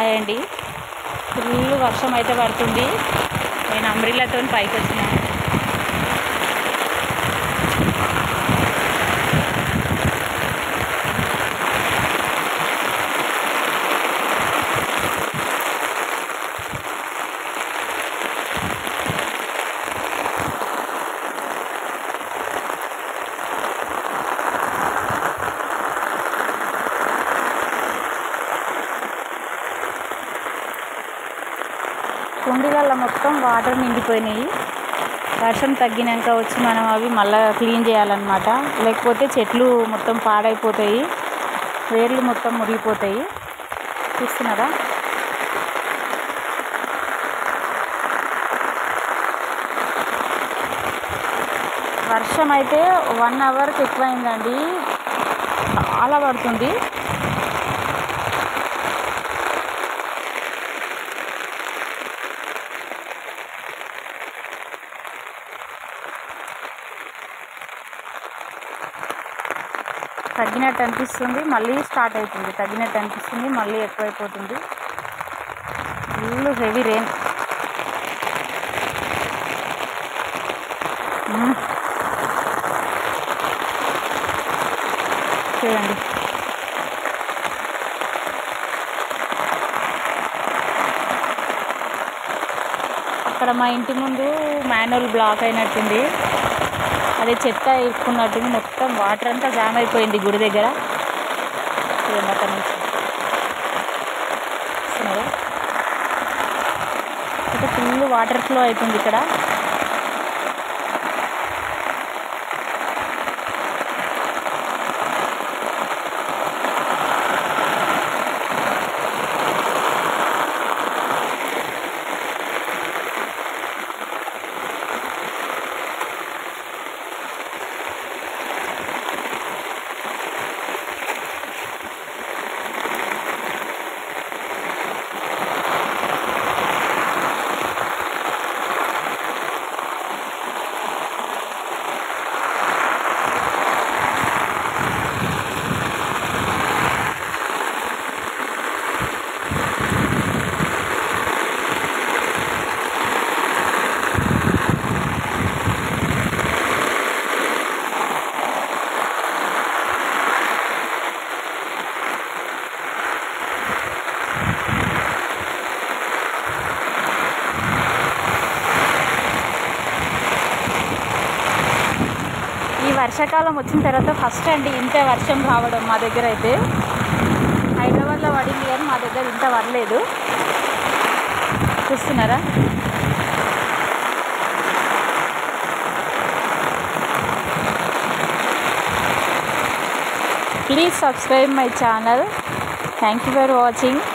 Hi అండి. Full వర్షం అయితే పడుతుంది. నేను అంబ్రిల్లాతో పైకి వచ్చినాను. కుండీలలో మొత్తం వాటర్ నిండిపోయినాయి. వర్షం తగ్గినాక వచ్చి మనం అవి మళ్ళీ క్లీన్ చేయాలన్నమాట. లేకపోతే చెట్లు మొత్తం పాడైపోతాయి, వేర్లు మొత్తం మురిగిపోతాయి. చూస్తున్నారా? వర్షం అయితే 1 అవర్కి ఎక్కువైందండి. చాలా పడుతుంది. తగ్గినట్టు అనిపిస్తుంది, మళ్ళీ స్టార్ట్ అవుతుంది. తగ్గినట్టు అనిపిస్తుంది, మళ్ళీ ఎక్కువైపోతుంది. Full heavy rain. చూడండి, అక్కడ మా ఇంటి ముందు మాన్యువల్ బ్లాక్ అయినట్టుంది. అదే చెత్త ఎక్కున్నట్టుంది. మొత్తం వాటర్ అంతా జామ్ అయిపోయింది గుడి దగ్గర. చూడండి, అక్కడ నుంచి అయితే ఫుల్ వాటర్ ఫ్లో అవుతుంది ఇక్కడ. ఈ వర్షాకాలం వచ్చిన తర్వాత ఫస్ట్ అండి ఇంత వర్షం రావడం మా దగ్గర. అయితే హైదరాబాద్లో పడింది కానీ మా దగ్గర ఇంత పడలేదు. చూస్తున్నారా? Please subscribe my channel. Thank you for watching.